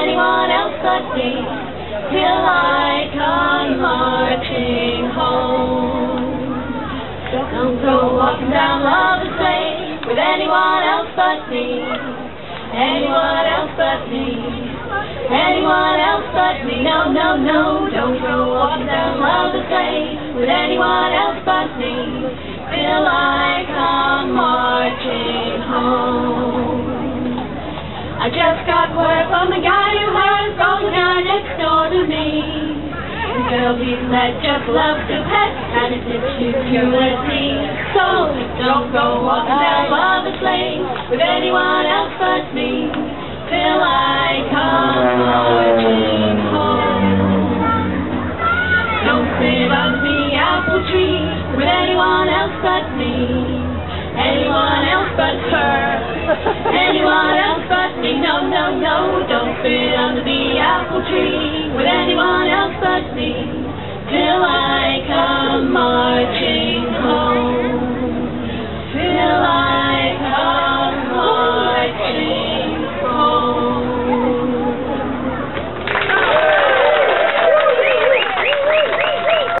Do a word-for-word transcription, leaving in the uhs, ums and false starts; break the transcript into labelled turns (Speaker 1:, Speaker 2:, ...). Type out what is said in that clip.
Speaker 1: anyone else but me, till I come marching home. Don't go walking down Lover's Lane with anyone else but me, anyone else but me, anyone else but me. No, no, no, don't go walking down Lover's Lane with anyone else but me, till I come marching home. I just got word from the guy who heard from the guy next door to me. The girl he met just loves to pet, and it's as pure as he. So don't go walking down Lover's Lane with anyone else but me, till I come marching home. Don't sit under the apple tree with anyone else but me, anyone else but her, anyone else but me. No, no, no, don't sit under the apple tree with anyone else but me, till I